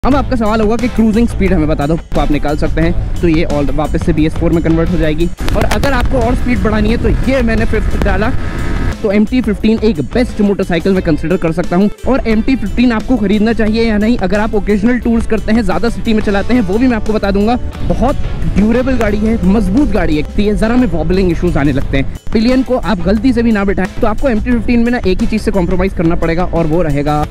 अब आपका सवाल होगा कि क्रूजिंग स्पीड हमें बता दो, तो आप निकाल सकते हैं। तो ये और वापस से BS4 में कन्वर्ट हो जाएगी। और अगर आपको और स्पीड बढ़ानी है तो ये मैंने 5th डाला। तो MT-15 एक बेस्ट मोटरसाइकिल में कंसिडर कर सकता हूं। और MT-15 आपको खरीदना चाहिए या नहीं, अगर आप ओकेजनल टूर्स करते हैं, ज़्यादा सिटी में चलाते हैं, वो भी मैं आपको बता दूंगा। बहुत ड्यूरेबल गाड़ी है, मजबूत गाड़ी है, ज़रा में वॉबलिंग इशूज़ आने लगते हैं। पिलियन को आप गलती से भी ना बिठाएं तो आपको MT-15 में ना एक ही चीज़ से कॉम्प्रोमाइज़ करना पड़ेगा और वो रहेगा।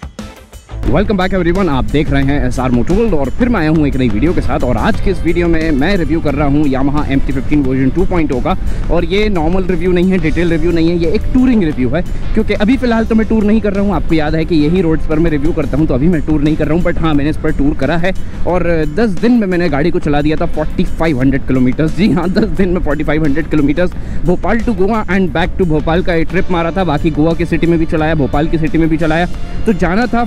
वेलकम बैक एवरीवन, आप देख रहे हैं SR मोटर वर्ल्ड और फिर मैं आया हूँ एक नई वीडियो के साथ। और आज के इस वीडियो में मैं रिव्यू कर रहा हूँ यामाहा MT-15 वर्जन 2.0 का। और ये नॉर्मल रिव्यू नहीं है, डिटेल रिव्यू नहीं है, ये एक टूरिंग रिव्यू है। क्योंकि अभी फिलहाल तो मैं टूर नहीं कर रहा हूँ, आपको याद है कि यही रोड्स पर मैं रिव्यू करता हूँ, तो अभी मैं टूर नहीं कर रहा हूँ। बट हाँ, मैंने इस पर टूर करा है और 10 दिन में मैंने गाड़ी को चला दिया था 4500 किलोमीटर्स। जी हाँ, 10 दिन में 4500 kilometres. Bhopal to Goa and back to Bhopal का एक ट्रिप मारा था। बाकी गोवा की सिटी में भी चलाया, भोपाल की सिटी में भी चलाया। तो जाना था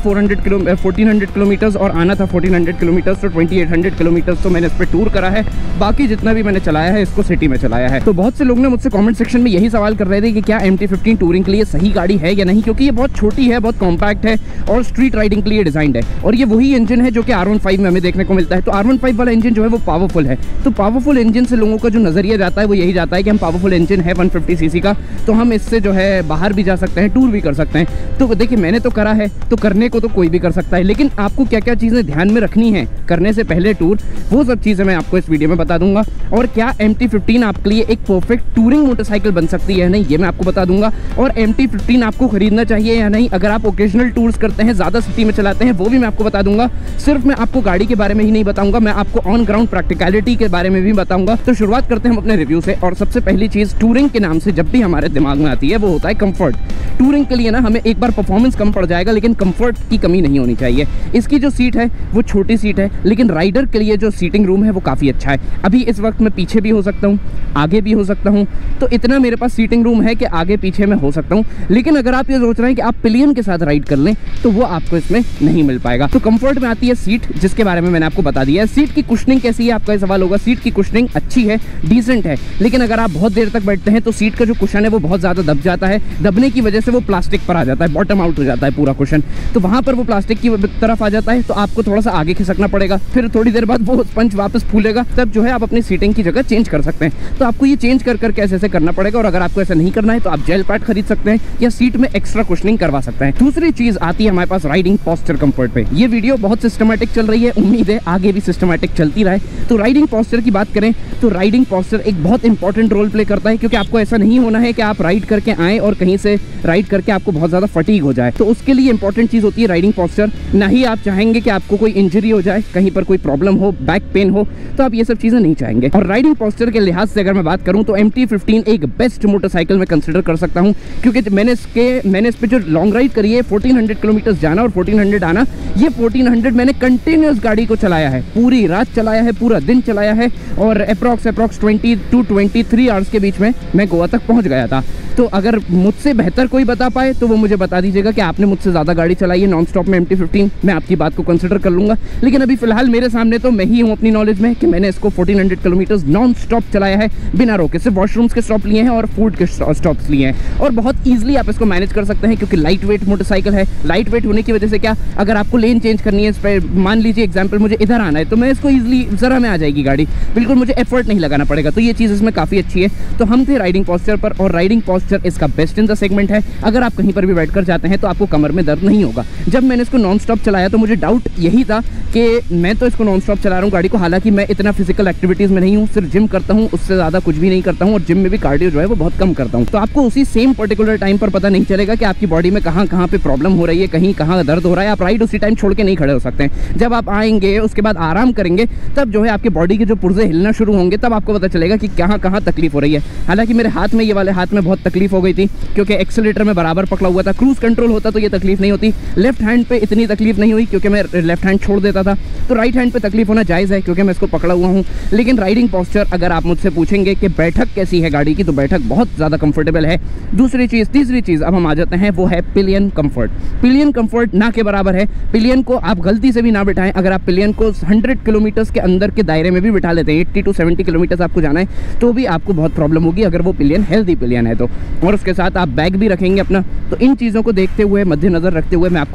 1400 किलोमीटर्स और आना था 1400 किलोमीटर्स। तो 2800 किलोमीटर्स तो मैंने इस पर टूर करा है। बाकी जितना भी मैंने चलाया है इसको सिटी में चलाया है। तो बहुत से लोग ने मुझसे कमेंट सेक्शन में यही सवाल कर रहे थे कि क्या MT-15 टूरिंग के लिए सही गाड़ी है या नहीं, क्योंकि ये बहुत छोटी है, बहुत कॉम्पैक्ट है और स्ट्रीट राइडिंग के लिए डिजाइंड है। और ये वही इंजन है जो कि R15 में हमें देखने को मिलता है। तो R15 वाला इंजन जो है वो पावरफुल है। तो पावरफुल इंजन से लोगों का जो नजरिया जाता है वो यही जाता है कि हम पावरफुल इंजन है 150 सीसी का, तो हम इससे जो है बाहर भी जा सकते हैं, टूर भी कर सकते हैं। तो देखिए, मैंने तो करा है, तो करने को तो कोई भी कर सकता है, लेकिन आपको क्या क्या चीज़ें ध्यान में रखनी है करने से पहले टूर, वो सब चीज़ें मैं आपको इस वीडियो में बता दूंगा। और क्या MT-15 आपके लिए एक परफेक्ट टूरिंग मोटरसाइकिल बन सकती है या नहीं, ये मैं आपको बता दूंगा। और MT-15 आपको खरीदना चाहिए या नहीं, अगर आप ओकेजनल टूर्स करते हैं, ज़्यादा सिटी में चलाते हैं, वो भी मैं आपको बता दूंगा। सिर्फ मैं आपको गाड़ी के बारे में ही नहीं बताऊंगा, मैं आपको ऑन ग्राउंड प्रैक्टिकलिटी के बारे में भी बताऊंगा। तो शुरुआत करते हैं हम अपने रिव्यू से। और सबसे पहली चीज़, टूरिंग के नाम से जब भी हमारे दिमाग में आती है वो होता है कंफर्ट। टूरिंग के लिए ना हमें एक बार परफॉर्मेंस कम पड़ जाएगा, लेकिन कंफर्ट की कमी नहीं होनी चाहिए। इसकी जो सीट है वो छोटी सीट है, लेकिन राइडर के लिए जो सीटिंग रूम है वो काफ़ी अच्छा है। अभी इस वक्त मैं पीछे भी हो सकता हूँ, आगे भी हो सकता हूँ, तो इतना मेरे पास सीटिंग रूम है कि आगे पीछे में हो सकता हूँ। लेकिन अगर आप ये सोच रहे हैं कि आप पिलियन के साथ राइड कर लें तो वो आपको इसमें नहीं मिल पाएगा। तो कंफर्ट में आती है सीट, जिसके बारे में मैंने आपको बता दिया है। सीट की कुशनिंग कैसी है, आपका सवाल होगा। सीट की कुशनिंग अच्छी है, डिसेंट है, लेकिन अगर आप बहुत देर तक बैठते हैं तो सीट का जो कुशन है वो बहुत ज़्यादा दब जाता है। दबने की वजह से वो प्लास्टिक पर आ जाता है, बॉटम आउट हो जाता है पूरा कुशन। तो वहाँ पर वो प्लास्टिक की तरफ आ जाता है, तो आपको थोड़ा सा आगे खिसकना पड़ेगा। फिर थोड़ी देर बाद वो स्पंज वापस फूलेगा, तब जो है आप अपनी सीटिंग की जगह चेंज कर सकते हैं। तो आपको ये चेंज कर करके ऐसे करना पड़ेगा। और अगर आपको ऐसा नहीं करना है तो आप जेल पैड खरीद सकते हैं या सीट में एक्स्ट्रा कुशनिंग करवा सकते हैं। दूसरी चीज आती है हमारे पास राइडिंग पोस्चर कंफर्ट पे। ये वीडियो बहुत सिस्टमैटिक चल रही है, उम्मीद है आगे भी सिस्टमैटिक चलती रहे। तो राइडिंग पोस्चर की बात करें तो राइडिंग पोस्चर एक बहुत इंपॉर्टेंट रोल प्ले करता है, क्योंकि आपको ऐसा नहीं होना है कि आप राइड करके आए और कहीं से राइड करके आपको बहुत ज्यादा फटीग हो जाए। तो उसके लिए इंपॉर्टेंट चीज होती है राइडिंग पोस्चर। ना ही आप चाहेंगे कि आपको कोई इंजरी हो जाए, कहीं पर कोई प्रॉब्लम हो, बैक पेन हो, तो आप ये सब चीजें नहीं चाहेंगे। और राइडिंग पोस्चर के लिहाज से अगर मैं बात करूं तो MT-15 एक बेस्ट मोटरसाइकिल में कंसिडर कर सकता हूं, क्योंकि मैंने इस पे जो लॉन्ग राइड करी है, 1400 किलोमीटर जाना और 1400 आना, ये 1400 मैंने कंटिन्यूस गाड़ी को चलाया है, पूरी रात चलाया है, पूरा दिन चलाया है। और अप्रॉक्स 20 to 23 आवर्स के बीच में मैं गोवा तक पहुंच गया था। तो अगर मुझसे बेहतर कोई बता पाए तो वो मुझे बता दीजिएगा कि आपने मुझसे ज़्यादा गाड़ी चलाई है नॉन स्टॉप में MT-15, मैं आपकी बात को कंसिडर कर लूँगा। लेकिन अभी फिलहाल मेरे सामने तो मैं ही हूँ अपनी नॉलेज में कि मैंने इसको 1400 किलोमीटर्स नॉन स्टॉप चलाया है, बिना रोके। सिर्फ वॉशरूम्स के स्टॉप लिए हैं और फूड के स्टॉप्स लिए हैं। और बहुत ईजिली आप इसको मैनेज कर सकते हैं, क्योंकि लाइट वेट मोटरसाइकिल है। लाइट वेट होने की वजह से क्या, अगर आपको लेन चेंज करनी है इस पर, मान लीजिए एग्जाम्पल मुझे इधर आना है, तो मैं इसको ईजिली ज़रा में आ जाएगी गाड़ी, बिल्कुल मुझे एफर्ट नहीं लगाना पड़ेगा। तो ये चीज़ इसमें काफ़ी अच्छी है। तो हम थे राइडिंग पोस्चर पर, और राइडिंग पोस्चर इसका बेस्ट इन द सेगमेंट है। अगर आप कहीं पर भी बैठकर जाते हैं तो आपको कमर में दर्द नहीं होगा। जब मैंने इसको नॉन स्टॉप चलाया तो मुझे डाउट यही था कि मैं तो इसको नॉन स्टॉप चला रहा हूँ गाड़ी को, हालांकि मैं इतना फिजिकल एक्टिविटीज़ में नहीं हूँ, सिर्फ जिम करता हूँ, उससे ज़्यादा कुछ भी नहीं करता हूँ। और जिम में भी कार्डियो जो है वो बहुत कम करता हूँ। तो आपको उसी सेम पर्टिकुलर टाइम पर पता नहीं चलेगा कि आपकी बॉडी में कहाँ कहाँ पे प्रॉब्लम हो रही है, कहीं कहाँ दर्द हो रहा है। आप राइड उसी टाइम छोड़ के नहीं खड़े हो सकते हैं। जब आप आएंगे उसके बाद आराम करेंगे, तब जो है आपकी बॉडी के जो पुर्जे हिलना शुरू होंगे, तब आपको पता चलेगा कि कहाँ कहाँ तकलीफ हो रही है। हालांकि मेरे हाथ में, ये वाले हाथ में बहुत तकलीफ हो गई थी, क्योंकि एक्सेलेरेटर में बराबर पकड़ा हुआ था। क्रूज कंट्रोल होता तो ये तकलीफ नहीं होती। लेफ्ट हैंड पे इतनी तकलीफ नहीं हुई क्योंकि मैं लेफ्ट हैंड छोड़ देता था। तो राइट हैंड पे तकलीफ होना जायज़ है क्योंकि मैं इसको पकड़ा हुआ हूँ। लेकिन राइडिंग पोस्चर, अगर आप मुझसे पूछेंगे कि बैठक कैसी है गाड़ी की, तो बैठक बहुत ज़्यादा कंफर्टेबल है। तीसरी चीज़ अब हम आ जाते हैं, वो है पिलियन कंफर्ट। पिलियन कंफर्ट ना के बराबर है। पिलियन को आप गलती से भी ना बिठाएं। अगर आप पिलियन को 100 किलोमीटर्स के अंदर के दायरे में भी बिठा लेते हैं, 80 to 70 किलोमीटर्स आपको जाना है, तो भी आपको बहुत प्रॉब्लम होगी अगर वो पिलियन हेल्दी पिलियन है तो। और उसके साथ आप बैग भी रखेंगे अपना। तो इन चीज़ों को देखते हुए, मद्देनजर रखते हुए मैं आपको बिल्कुल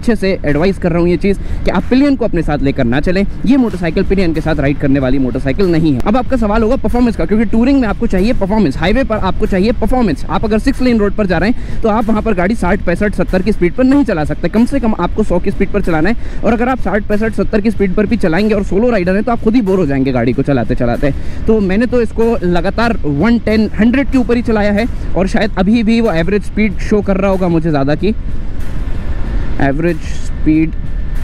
अच्छे से एडवाइस कर रहा हूँ ये चीज़ कि आप पिलियन को अपने साथ लेकर ना चलें। ये मोटरसाइकिल पिलियन के साथ राइड करने वाली मोटरसाइकिल नहीं है। अब आपका सवाल होगा परफॉर्मेंस का, क्योंकि टूरिंग में आपको चाहिए परफॉर्मेंस, हाईवे पर आपको चाहिए परफॉर्मेंस। आप अगर 6 लेन रोड पर जा रहे हैं तो आप वहाँ पर गाड़ी 60, 65, 70 की स्पीड पर नहीं चला सकते, कम से कम आपको 100 की स्पीड पर चलाना है। और अगर आप 60, 65, 70 की स्पीड पर भी चलाएंगे और सोलो राइडर हैं तो आप खुद ही बोर हो जाएंगे गाड़ी को चलाते चलाते। तो मैंने तो इसको लगातार 110, 100 के ऊपर ही चलाया है और शायद अभी भी वो एवरेज स्पीड शो कर रहा होगा मुझे ज़्यादा की। Average speed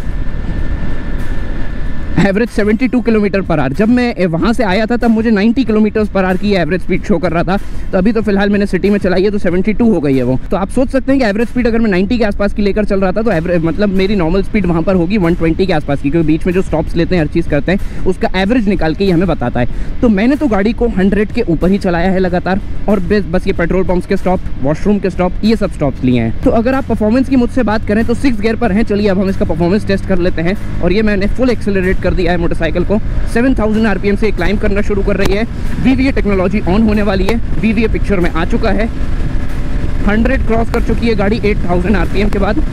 72 kilometre per hour. जब मैं वहाँ से आया था तब मुझे 90 किलोमीटर पर आवर की एवरेज स्पीड शो कर रहा था। तो अभी तो फिलहाल मैंने सिटी में चलाई है तो 72 हो गई है वो। तो आप सोच सकते हैं कि एवरेज स्पीड अगर मैं 90 के आसपास की लेकर चल रहा था तो एवरेज मतलब मेरी नॉर्मल स्पीड वहाँ पर होगी 120 के आसपास की, क्योंकि बीच में जो स्टॉप्स लेते हैं, हर चीज़ करते हैं, उसका एवरेज निकाल के ही हमें बताता है। तो मैंने तो गाड़ी को 100 के ऊपर ही चलाया है लगातार, और बस ये पेट्रोल पंप्स के स्टॉप, वॉशरूम के स्टॉप, ये सब स्टॉप्स लिए हैं। तो अगर आप परफॉर्मेंस की मुझसे बात करें तो 6 गियर पर हैं। चलिए अब हम इसका परफॉर्मेंस टेस्ट कर लेते हैं। और ये मैंने फुल एक्सेलरेट कर दिया है मोटरसाइकिल को। 7000 आरपीएम से क्लाइंब करना शुरू कर रही है। VVA टेक्नोलॉजी ऑन होने वाली है। VVA पिक्चर में आ चुका है। 100 क्रॉस कर चुकी है गाड़ी 8000 आरपीएम के बाद।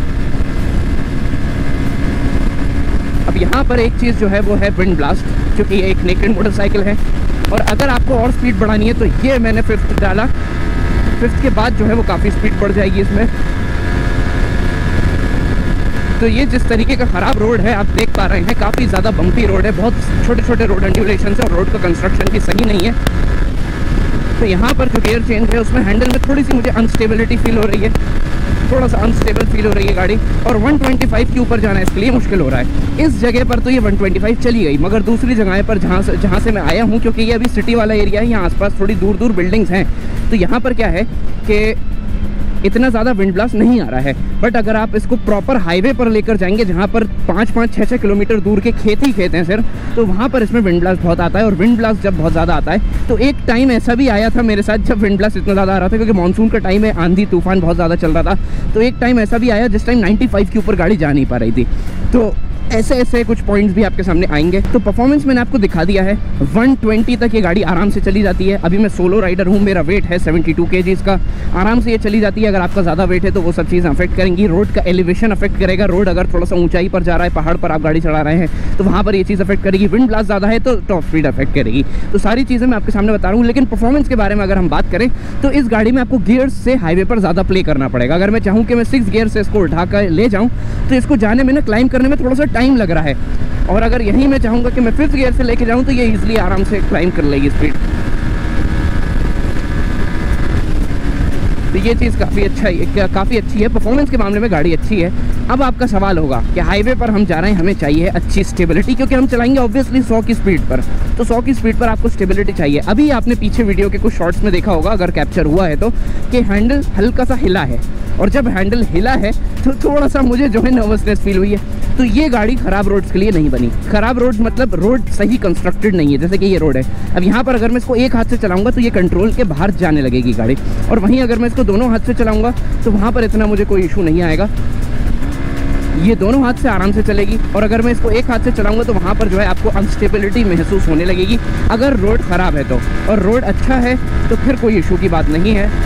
अब यहाँ पर एक चीज़ जो है वो है विंड ब्लास्ट, क्योंकि ये एक नेकेड मोटरसाइकिल है। और अगर आपको और स्पीड बढ़ानी है तो ये मैंने 5th डाला। 5th के बाद जो है वो काफ़ी स्पीड बढ़ जाएगी इसमें। तो ये जिस तरीके का ख़राब रोड है आप देख पा रहे हैं, काफ़ी ज़्यादा बम्पी रोड है, बहुत छोटे छोटे रोड एंडुलेशन है और रोड का कंस्ट्रक्शन भी सही नहीं है। तो यहाँ पर जो गियर चेंज है उसमें हैंडल में थोड़ी सी मुझे अनस्टेबिलिटी फील हो रही है, थोड़ा सा अनस्टेबल फील हो रही है गाड़ी। और 125 के ऊपर जाना इसके लिए मुश्किल हो रहा है। इस जगह पर तो ये 125 चली गई, मगर दूसरी जगह पर जहाँ से मैं आया हूँ, क्योंकि ये अभी सिटी वाला एरिया है, यहाँ आसपास थोड़ी दूर दूर बिल्डिंग्स हैं, तो यहाँ पर क्या है कि इतना ज़्यादा विंड ब्लास्ट नहीं आ रहा है। बट अगर आप इसको प्रॉपर हाईवे पर लेकर जाएंगे जहाँ पर 5-5, 6-6 किलोमीटर दूर के खेत ही खेत हैं सिर्फ, तो वहाँ पर इसमें विंड ब्लास्ट बहुत आता है। और विंड ब्लास्ट जब बहुत ज़्यादा आता है तो एक टाइम ऐसा भी आया था मेरे साथ जब विंड ब्लास्ट इतना ज़्यादा आ रहा था, क्योंकि मानसून का टाइम है, आंधी तूफान बहुत ज़्यादा चल रहा था। तो एक टाइम ऐसा भी आया जिस टाइम 95 के ऊपर गाड़ी जा नहीं पा रही थी। तो ऐसे ऐसे कुछ पॉइंट्स भी आपके सामने आएंगे। तो परफॉर्मेंस मैंने आपको दिखा दिया है। 120 तक ये गाड़ी आराम से चली जाती है। अभी मैं सोलो राइडर हूँ, मेरा वेट है 72 kg का, आराम से ये चली जाती है। अगर आपका ज़्यादा वेट है तो वो सब चीज़ें अफेक्ट करेंगी। रोड का एलिवेशन अफेक्ट करेगा। रोड अगर थोड़ा सा ऊंचाई पर जा रहा है, पहाड़ पर आप गाड़ी चला रहे हैं, तो वहाँ पर ये चीज़ अफेक्ट करेगी। विंड ब्लास्ट ज़्यादा है तो टॉप स्पीड अफेक्ट करेगी। तो सारी चीज़ें मैं आपके सामने बता रहा हूँ। लेकिन परफॉर्मेंस के बारे में अगर हम बात करें तो इस गाड़ी में आपको गियर्स से हाईवे पर ज़्यादा प्ले करना पड़ेगा। अगर मैं चाहूँ कि मैं 6 गियर से इसको उठा कर ले जाऊँ तो इसको जाने में ना, क्लाइंब करने में थोड़ा सा टाइम लग रहा है। और अगर यहीं मैं चाहूँगा कि मैं 5th गियर से लेके जाऊँ तो ये इजीली आराम से क्लाइंब कर लेगी स्पीड। तो ये चीज़ काफ़ी अच्छी है। परफॉर्मेंस के मामले में गाड़ी अच्छी है। अब आपका सवाल होगा कि हाईवे पर हम जा रहे हैं, हमें चाहिए अच्छी स्टेबिलिटी, क्योंकि हम चलाएंगे ऑब्वियसली 100 की स्पीड पर। तो 100 की स्पीड पर आपको स्टेबिलिटी चाहिए। अभी आपने पीछे वीडियो के कुछ शॉर्ट्स में देखा होगा, अगर कैप्चर हुआ है तो, कि हैंडल हल्का सा हिला है। और जब हैंडल हिला है तो थोड़ा सा मुझे जो है नर्वसनेस फील हुई है। तो ये गाड़ी ख़राब रोड्स के लिए नहीं बनी। ख़राब रोड्स मतलब रोड सही कंस्ट्रक्टेड नहीं है, जैसे कि ये रोड है। अब यहाँ पर अगर मैं इसको एक हाथ से चलाऊंगा तो ये कंट्रोल के बाहर जाने लगेगी गाड़ी, और वहीं अगर मैं इसको दोनों हाथ से चलाऊंगा तो वहाँ पर इतना मुझे कोई इशू नहीं आएगा। ये दोनों हाथ से आराम से चलेगी। और अगर मैं इसको एक हाथ से चलाऊंगा तो वहाँ पर जो है आपको अनस्टेबिलिटी महसूस होने लगेगी, अगर रोड ख़राब है तो। और रोड अच्छा है तो फिर कोई इशू की बात नहीं है।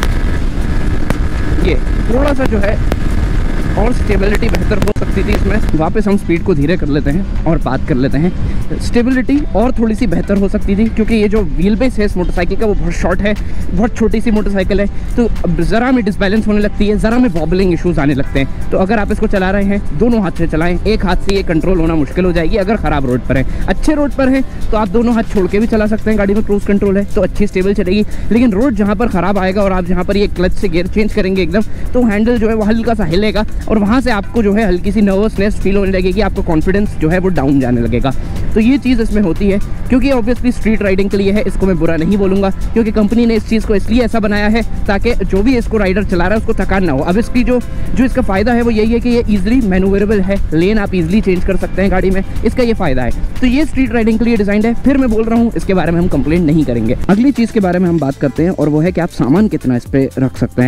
ये थोड़ा सा जो है और स्टेबिलिटी बेहतर हो सकती थी इसमें। वापस हम स्पीड को धीरे कर लेते हैं और बात कर लेते हैं। स्टेबिलिटी और थोड़ी सी बेहतर हो सकती थी, क्योंकि ये जो व्हील बेस है इस मोटरसाइकिल का वो बहुत शॉर्ट है, बहुत छोटी सी मोटरसाइकिल है। तो ज़रा में डिसबैलेंस होने लगती है, ज़रा में वॉबलिंग इशूज़ आने लगते हैं। तो अगर आप इसको चला रहे हैं दोनों हाथ से चलाएं, एक हाथ से ये कंट्रोल होना मुश्किल हो जाएगी अगर ख़राब रोड पर है। अच्छे रोड पर है तो आप दोनों हाथ छोड़ के भी चला सकते हैं, गाड़ी में क्रूज कंट्रोल है तो अच्छी स्टेबल चलेगी। लेकिन रोड जहाँ पर ख़राब आएगा और आप जहाँ पर ये क्लच से गियर चेंज करेंगे एकदम, तो हैंडल जो है वो हल्का सा हिलेगा और वहाँ से आपको जो है हल्की सी नर्वसनेस फील होने लगेगी, आपको कॉन्फिडेंस जो है वो डाउन जाने लगेगा। तो ये चीज़ इसमें होती है, क्योंकि ऑब्वियसली स्ट्रीट राइडिंग के लिए है, इसको मैं बुरा नहीं बोलूँगा, क्योंकि कंपनी ने इस चीज़ को इसलिए ऐसा बनाया है ताकि जो भी इसको राइडर चला रहा है उसको थकान ना हो। अब इसकी जो इसका फ़ायदा है वो यही है कि ये ईजिली मैनूवरेबल है, लेन आप ईजिली चेंज कर सकते हैं गाड़ी में, इसका ये फ़ायदा है। तो ये स्ट्रीट राइडिंग के लिए डिज़ाइंड है। फिर मैं बोल रहा हूँ इसके बारे में हम कंप्लेंट नहीं करेंगे। अगली चीज़ के बारे में हम बात करते हैं और वो है कि आप सामान कितना इस पर रख सकते हैं।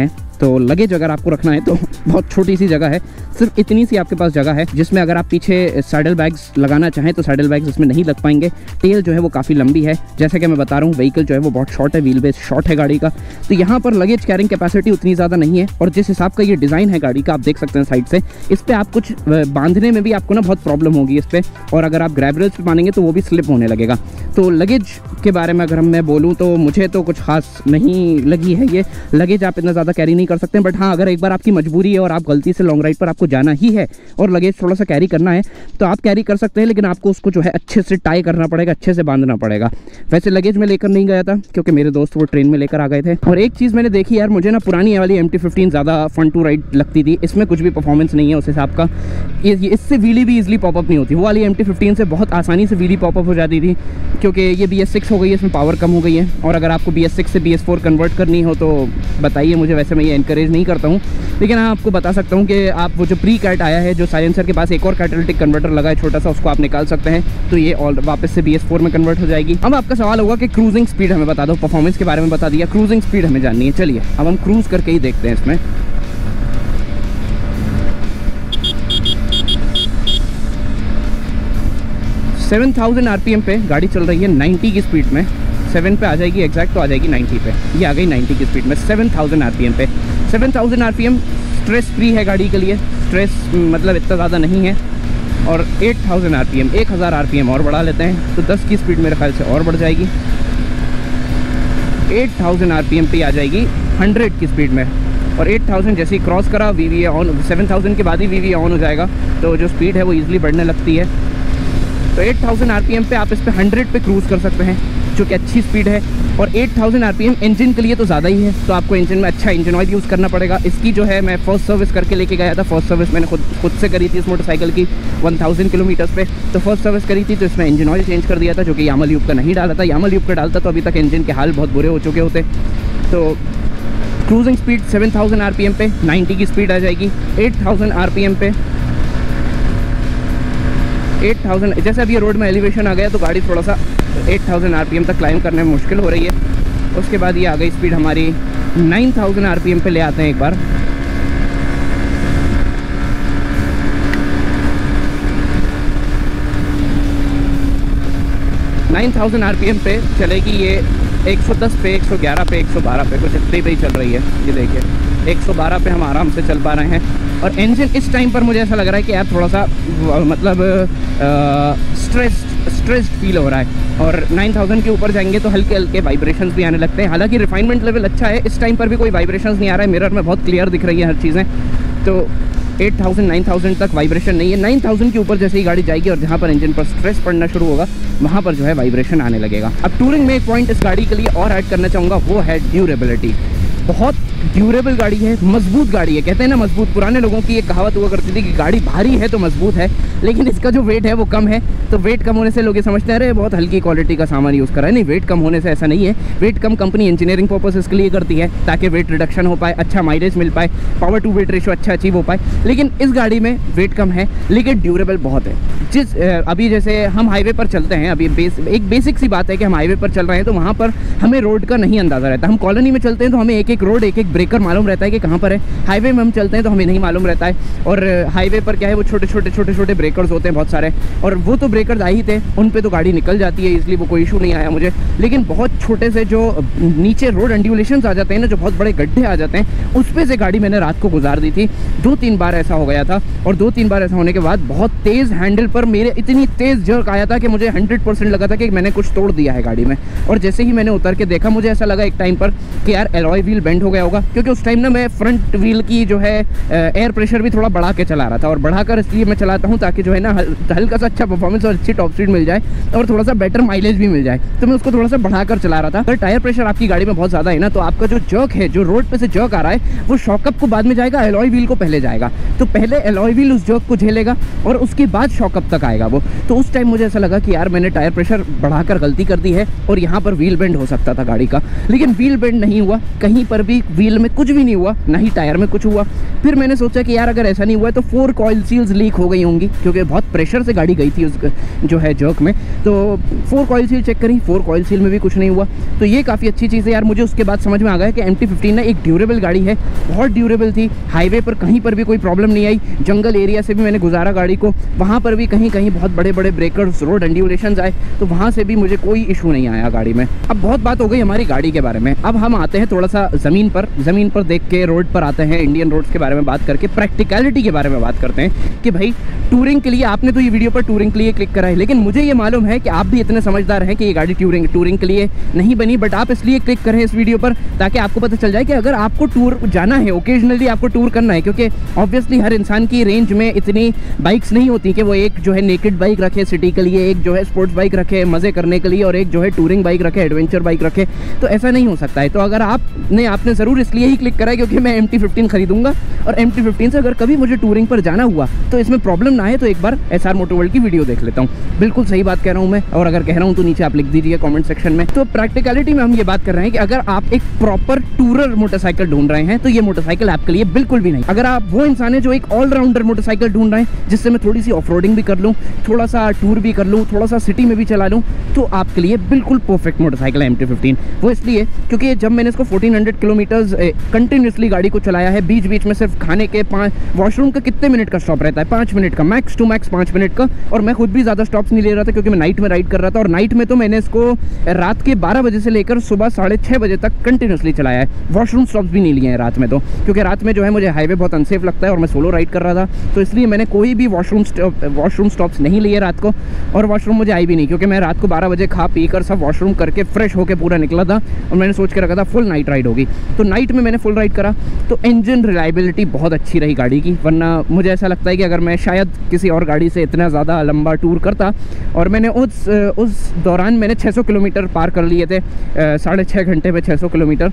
तो लगेज अगर आपको रखना है तो बहुत छोटी सी जगह है, सिर्फ इतनी सी आपके पास जगह है, जिसमें अगर आप पीछे सैडल बैग्स लगाना चाहें तो सैडल बैग्स इसमें नहीं लग पाएंगे। टेल जो है वो काफ़ी लंबी है, जैसे कि मैं बता रहा हूँ व्हीकल जो है वो बहुत शॉर्ट है, व्हील बेस शॉर्ट है गाड़ी का, तो यहाँ पर लगेज कैरिंग कैपेसिटी उतनी ज़्यादा नहीं है। और जिस हिसाब का ये डिज़ाइन है गाड़ी का, आप देख सकते हैं साइड से, इस पर आप कुछ बांधने में भी आपको ना बहुत प्रॉब्लम होगी इस पर, और अगर आप ग्रैब रेल्स पे बांधेंगे तो वो भी स्लिप होने लगेगा। तो लगेज के बारे में अगर मैं बोलूँ तो मुझे तो कुछ खास नहीं लगी है ये लगेज, आप इतना ज़्यादा कैरी नहीं कर सकते। बट हाँ, अगर एक बार आपकी मजबूरी है और आप गलती से लॉन्ग राइड पर आपको जाना ही है और लगेज थोड़ा सा कैरी करना है तो आप कैरी कर सकते हैं, लेकिन आपको उसको जो है अच्छे से टाई करना पड़ेगा, अच्छे से बांधना पड़ेगा। वैसे लगेज में लेकर नहीं गया था क्योंकि मेरे दोस्त वो ट्रेन में लेकर आ गए थे। और एक चीज़ मैंने देखी यार, मुझे ना पुरानी वाली MT-15 ज़्यादा फन टू राइड लगती थी, इसमें कुछ भी परफॉर्मेंस नहीं है उस हिसाब का, इससे व्हीली भी इजीली पॉपअप नहीं होती। वो वाली MT-15 से बहुत आसानी से व्हीली पॉपअप हो जाती थी, क्योंकि ये BS6 हो गई है, इसमें पावर कम हो गई है। और अगर आपको BS6 से BS4 कन्वर्ट करनी हो तो बताइए मुझे, वैसे मैं ये इनकरेज नहीं करता हूँ, लेकिन हाँ आपको बता सकता हूँ कि आप वो जो प्री कैट आया है, जो साइलेंसर के पास एक और कैटालिटिक कन्वर्टर लगा है छोटा सा, उसको आप निकाल सकते हैं, तो ये और वापस से BS4 में कन्वर्ट हो जाएगी। अब आपका सवाल होगा कि क्रूजिंग स्पीड हमें बता दो, परफॉर्मेंस के बारे में बता दिया, क्रूजिंग स्पीड हमें जाननी है। चलिए अब हम क्रूज करके ही देखते हैं इसमें। सेवन 1000 RPM पे गाड़ी चल रही है 90 की स्पीड में, 7 पे आ जाएगी एग्जैक्ट, तो आ जाएगी 90 पे, ये आ गई 90 की स्पीड में 7000 RPM पे। 7000 RPM स्ट्रेस फ्री है गाड़ी के लिए, स्ट्रेस मतलब इतना ज़्यादा नहीं है। और 8000 RPM, 1000 RPM और बढ़ा लेते हैं तो 10 की स्पीड मेरे ख्याल से और बढ़ जाएगी, 8000 RPM पे आ जाएगी 100 की स्पीड में। और 8000 जैसे ही क्रॉस करा VVA ऑन, 7000 के बाद ही VVA ऑन हो जाएगा, तो जो स्पीड है वो ईजिली बढ़ने लगती है। तो 8000 RPM पे आप इस पर 100 पे क्रूज़ कर सकते हैं, जो कि अच्छी स्पीड है। और 8000 RPM इंजन के लिए तो ज़्यादा ही है, तो आपको इंजन में अच्छा इंजन ऑयल यूज़ करना पड़ेगा। इसकी जो है मैं फर्स्ट सर्विस करके लेके गया था, फर्स्ट सर्विस मैंने खुद से करी थी इस मोटरसाइकिल की 1000 किलोमीटर्स पे, तो फर्स्ट सर्विस करी थी तो इसमें इंजन ऑयल चेंज कर दिया था, जो कि यामा ल्यूब का नहीं डाला था। यामा ल्यूब का डालता तो अभी तक इंजन के हाल बहुत बुरे हो चुके होते। तो क्रूजिंग स्पीड 7000 RPM पे 90 की स्पीड आ जाएगी। 8000 RPM पे 8000, जैसे अभी रोड में एलिवेशन आ गया तो गाड़ी थोड़ा सा 8000 RPM तक क्लाइम करने में मुश्किल हो रही है। उसके बाद ये आ गई स्पीड हमारी 9000 RPM पे ले आते हैं एक बार। RPM पे चलेगी ये 110 पे, 111 पे, 112 पे, कुछ इतनी पे ही चल रही है। ये देखिए 112 पे हम आराम से चल पा रहे हैं। और इंजन इस टाइम पर मुझे ऐसा लग रहा है कि यार थोड़ा सा मतलब स्ट्रेस्ड फील हो रहा है। और 9000 के ऊपर जाएंगे तो हल्के हल्के वाइब्रेशंस भी आने लगते हैं। हालांकि रिफाइनमेंट लेवल अच्छा है, इस टाइम पर भी कोई वाइब्रेशंस नहीं आ रहा है, मिरर में बहुत क्लियर दिख रही है हर चीज़ें। तो 8000 9000 तक वाइब्रेशन नहीं है। 9000 के ऊपर जैसे ही गाड़ी जाएगी और जहाँ पर इंजन पर स्ट्रेस पड़ना शुरू होगा वहाँ पर जो है वाइब्रेशन आने लगेगा। अब टूरिंग में एक पॉइंट इस गाड़ी के लिए और ऐड करना चाहूँगा, वो है ड्यूरेबिलिटी। बहुत ड्यूरेबल गाड़ी है, मजबूत गाड़ी है। कहते हैं ना मजबूत, पुराने लोगों की एक कहावत हुआ करती थी कि गाड़ी भारी है तो मजबूत है, लेकिन इसका जो वेट है वो कम है। तो वेट कम होने से लोग ये समझते हैं अरे बहुत हल्की क्वालिटी का सामान यूज़ कर रहा है। नहीं, वेट कम होने से ऐसा नहीं है। वेट कम कंपनी इंजीनियरिंग पर्पसेस के लिए करती है ताकि वेट रिडक्शन हो पाए, अच्छा माइलेज मिल पाए, पावर टू वेट रेशो अच्छा अचीव हो पाए। लेकिन इस गाड़ी में वेट कम है लेकिन ड्यूरेबल बहुत है। अभी जैसे हम हाईवे पर चलते हैं, अभी एक बेसिक सी बात है कि हम हाईवे पर चल रहे हैं तो वहाँ पर हमें रोड का नहीं अंदाज़ा रहता। हम कॉलोनी में चलते हैं तो हमें एक एक रोड, एक एक ब्रेकर मालूम रहता है कि कहाँ पर है। हाईवे में हम चलते हैं तो हमें नहीं मालूम रहता है। और हाईवे पर क्या है, वो छोटे छोटे ब्रेकर्स होते हैं बहुत सारे, और वो तो ब्रेकर्स आ ही थे, उन पे तो गाड़ी निकल जाती है, इसलिए वो कोई इशू नहीं आया मुझे। लेकिन बहुत छोटे से जो नीचे रोड अंडुलेशंस आ जाते हैं ना, जो बहुत बड़े गड्ढे आ जाते हैं, उस पे से गाड़ी मैंने रात को गुजार दी थी। 2-3 बार ऐसा हो गया था। और 2-3 बार ऐसा होने के बाद बहुत तेज़ हैंडल पर मेरे इतनी तेज़ जर्क आया था कि मुझे 100% लगा था कि मैंने कुछ तोड़ दिया है गाड़ी में। और जैसे ही मैंने उतर के देखा, मुझे ऐसा लगा एक टाइम पर कि यार एलॉय व्हील बेंड हो गया होगा, क्योंकि उस टाइम ना मैं फ्रंट व्हील की जो है एयर प्रेशर भी थोड़ा बढ़ा के चला रहा था। और बढ़ाकर इसलिए मैं चलाता हूँ ताकि जो है ना हल्का सा अच्छा परफॉर्मेंस और अच्छी टॉप स्पीड मिल जाए और थोड़ा सा बेटर माइलेज भी मिल जाए, तो मैं उसको थोड़ा सा बढ़ाकर चला रहा था। अगर टायर प्रेशर आपकी गाड़ी में बहुत ज़्यादा है ना, तो आपका जो जर्क है, जो रोड पे से जर्क आ रहा है, वो शॉकअप को बाद में जाएगा, एलॉय व्हील को पहले जाएगा। तो पहले एलॉय व्हील उस जर्क को झेलेगा और उसके बाद शॉकअप तक आएगा वो। तो उस टाइम मुझे ऐसा लगा कि यार मैंने टायर प्रेशर बढ़ाकर गलती कर दी है और यहाँ पर व्हील बेंड हो सकता था गाड़ी का। लेकिन व्हील बेंड नहीं हुआ, कहीं पर भी व्हील में कुछ भी नहीं हुआ, ना ही टायर में कुछ हुआ। फिर मैंने सोचा कि यार अगर ऐसा नहीं हुआ है तो 4 कॉइल सील्स लीक हो गई होंगी, क्योंकि बहुत प्रेशर से गाड़ी गई थी उस जो है जर्क में। तो 4 कॉइल सील चेक करी, 4 कॉइल सील में भी कुछ नहीं हुआ। तो ये काफ़ी अच्छी चीज़ है यार। मुझे उसके बाद समझ में आ गया कि MT-15 ना एक ड्यूरेबल गाड़ी है, बहुत ड्यूरेबल थी। हाईवे पर कहीं पर भी कोई प्रॉब्लम नहीं आई, जंगल एरिया से भी मैंने गुजारा गाड़ी को, वहाँ पर भी कहीं कहीं बहुत बड़े बड़े ब्रेकर्स, रोड एंड्यूलेशंस आए, तो वहाँ से भी मुझे कोई इशू नहीं आया गाड़ी में। अब बहुत बात हो गई हमारी गाड़ी के बारे में, अब हम आते हैं थोड़ा सा ज़मीन पर देख के, रोड पर आते हैं, इंडियन रोड्स के बारे में बात करके, प्रैक्टिकलिटी के बारे में बात करते हैं कि भाई टूरिंग के लिए आपने तो ये वीडियो पर टूरिंग के लिए क्लिक करा है, लेकिन मुझे ये मालूम है कि आप भी इतने समझदार हैं कि ये गाड़ी टूरिंग के लिए नहीं बनी, बट आप इसलिए क्लिक करें इस वीडियो पर ताकि आपको पता चल जाए कि अगर आपको टूर जाना है, ओकेजनली आपको टूर करना है, क्योंकि ऑब्वियसली हर इंसान की रेंज में इतनी बाइक्स नहीं होती कि वो एक जो है नेकेड बाइक रखे सिटी के लिए, एक जो है स्पोर्ट्स बाइक रखे मज़े करने के लिए, और एक जो है टूरिंग बाइक रखे, एडवेंचर बाइक रखे। तो ऐसा नहीं हो सकता है। तो अगर आपने ज़रूर इसलिए ही क्लिक करा है क्योंकि मैं MT-15 खरीदूंगा, और MT-15 से अगर कभी मुझे टूरिंग पर जाना हुआ तो इसमें प्रॉब्लम ना है तो एक बार SR मोटो वर्ल्ड की वीडियो देख लेता हूँ। बिल्कुल सही बात कह रहा हूँ मैं, और अगर कह रहा हूँ तो नीचे आप लिख दीजिए कमेंट सेक्शन में। तो प्रैक्टिकलिटी में हम ये बात कर रहे हैं कि अगर आप एक प्रॉपर टूरर मोटरसाइकिल ढूंढ रहे हैं तो ये मोटरसाइकिल आपके लिए बिल्कुल भी नहीं। अगर आप वो इंसान है जो एक ऑलराउंडर मोटरसाइकिल ढूंढ रहे हैं जिससे मैं थोड़ी सी ऑफ रोडिंग भी कर लूँ, थोड़ा सा टूर भी कर लूँ, थोड़ा सा सिटी में भी चला लूँ, तो आपके लिए बिल्कुल परफेक्ट मोटरसाइकिल है MT-15। वो इसलिए क्योंकि जब मैंने इसको 1400 किलोमीटर्स कंटिन्यूसली गाड़ी को चलाया है, बीच बीच में सिर्फ खाने के 5 वॉशरूम का कितने मिनट का स्टॉप रहता है, 5 मिनट का, मैक्स टू मैक्स 5 मिनट का। और मैं खुद भी ज़्यादा स्टॉप्स नहीं ले रहा था क्योंकि मैं नाइट में राइड कर रहा था, और नाइट में तो मैंने इसको रात के 12 बजे से लेकर सुबह 6:30 बजे तक कंटिन्यूसली चलाया है। वॉशरूम स्टॉप्स भी नहीं लिए हैं रात में, तो क्योंकि रात में जो है मुझे हाईवे बहुत अनसेफ लगता है और मैं सोलो राइड कर रहा था, तो इसलिए मैंने कोई भी वॉशरूम स्टॉप्स नहीं लिए रात को, और वॉशरूम मुझे आई भी नहीं क्योंकि मैं रात को 12 बजे खा पी कर सब वॉशरूम करके फ्रेश होकर पूरा निकला था, और मैंने सोच के रखा था फुल नाइट राइड होगी। तो नाइट में मैंने फुल राइड करा, तो इंजन रिलायबिलिटी बहुत अच्छी रही गाड़ी की। वरना मुझे ऐसा लगता है कि अगर मैं शायद किसी और गाड़ी से इतना ज़्यादा लंबा टूर करता, और मैंने उस दौरान मैंने 600 किलोमीटर पार कर लिए थे, 6.5 घंटे में 600 किलोमीटर।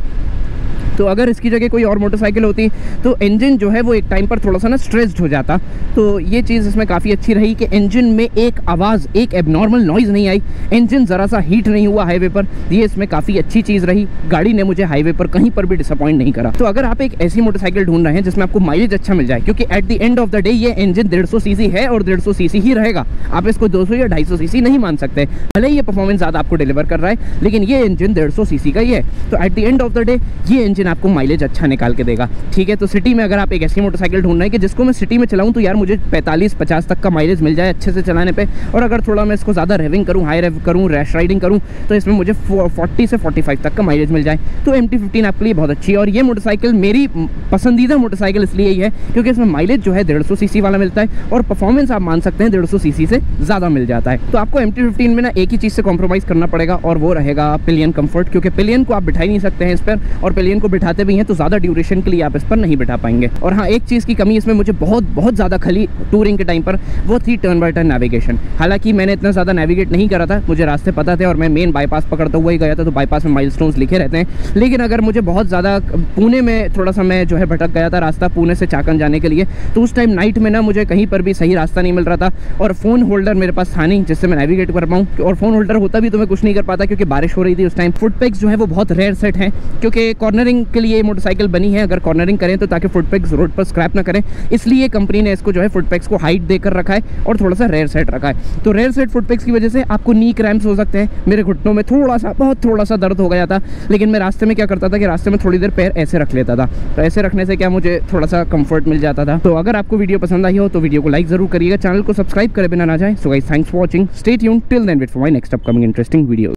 तो अगर इसकी जगह कोई और मोटरसाइकिल होती तो इंजन जो है वो एक टाइम पर थोड़ा सा ना स्ट्रेस्ड हो जाता। तो ये चीज़ इसमें काफ़ी अच्छी रही कि इंजन में एक आवाज़, एक एबनॉर्मल नॉइज़ नहीं आई, इंजन ज़रा सा हीट नहीं हुआ हाईवे पर। ये इसमें काफ़ी अच्छी चीज़ रही, गाड़ी ने मुझे हाईवे पर कहीं पर भी डिसअपॉइंट नहीं करा। तो अगर आप एक ऐसी मोटरसाइकिल ढूंढ रहे हैं जिसमें आपको माइलेज अच्छा मिल जाए, क्योंकि at the end of the day ये इंजन 150 सीसी है और 150 सीसी ही रहेगा, आप इसको 200 या 250 सीसी नहीं मान सकते। भले ही ये परफॉर्मेंस ज़्यादा आपको डिलीवर कर रहा है, लेकिन ये इंजन 150 सीसी का ही है। तो at the end of the day ये इंजन आपको माइलेज अच्छा निकाल के देगा। ठीक है, तो सिटी में अगर आप एक ऐसी मोटरसाइकिल ढूंढ रहे हैं कि जिसको मैं सिटी में चलाऊं तो यार मुझे 45-50 तक का माइलेज मिल जाए अच्छे से चलाने पे, और अगर थोड़ा मैं इसको ज़्यादा रेविंग करूं, हाई रेव करूं, रैश राइडिंग करूं, तो इसमें मुझे 40 से 45 तक का माइलेज मिल जाए, तो MT-15 आपके लिए बहुत अच्छी है। और ये मोटरसाइकिल मेरी पसंदीदा मोटरसाइकिल इसलिए ही है क्योंकि इसमें माइलेज जो है 150 सीसी वाला मिलता है, और परफॉर्मेंस आप मान सकते हैं 150 सीसी से ज़्यादा मिल जाता है। तो आपको MT-15 में ना एक ही चीज़ से कॉम्प्रोमाइज़ करना पड़ेगा, और वो रहेगा पिलियन कम्फर्ट, क्योंकि पिलियन को आप बिठा ही नहीं सकते हैं इस पर, और पिलियन को बिठाते भी हैं तो ज़्यादा ड्यूरेशन के लिए आप इस पर नहीं बिठा पाएंगे। और हाँ, एक चीज़ की कमी इसमें मुझे बहुत ज़्यादा खली टूरिंग के टाइम पर, वो थी टर्न बाय टर्न नेविगेशन। हालांकि मैंने इतना ज़्यादा नेविगेट नहीं करा था, मुझे रास्ते पता थे और मैं मेन बाईपास पकड़ता हुआ ही गया था, तो बाईपास में माइलस्टोन्स लिखे रहते हैं। लेकिन अगर मुझे बहुत ज़्यादा पुणे में थोड़ा सा मैं जो है भटक गया था रास्ता, पुणे से चाकन जाने के लिए, तो उस टाइम नाइट में ना मुझे कहीं पर भी सही रास्ता नहीं मिल रहा था, और फ़ोन होल्डर मेरे पास था नहीं जिससे मैं नेविगेट कर पाऊँ, और फ़ोन होल्डर होता भी तो मैं कुछ नहीं कर पाता क्योंकि बारिश हो रही थी उस टाइम। फुटपेग्स जो है वो बहुत रेयर सेट हैं, क्योंकि कॉर्नरिंग के लिए मोटरसाइकिल बनी है, अगर कॉर्नरिंग करें तो ताकि फुटपेग्स रोड पर स्क्रैप ना करें, इसलिए कंपनी ने इसको जो है फुटपेग्स को हाइट देकर रखा है और थोड़ा सा रेयर सेट रखा है। तो रेयर सेट फुटपेग्स की वजह से आपको नी क्रैम्प्स हो सकते हैं। मेरे घुटनों में थोड़ा सा दर्द हो गया था, लेकिन मैं रास्ते में क्या करता था कि रास्ते में थोड़ी देर पैर ऐसे रख लेता था, तो ऐसे रखने से क्या मुझे थोड़ा सा कंफर्ट मिल जाता था। तो अगर आपको वीडियो पसंद आई हो तो वीडियो को लाइक जरूर करिएगा, चैनल को सब्सक्राइब करे बिना ना जाए। So guys, thanks for watching, stay tuned till then, wait for my next upcoming interesting video.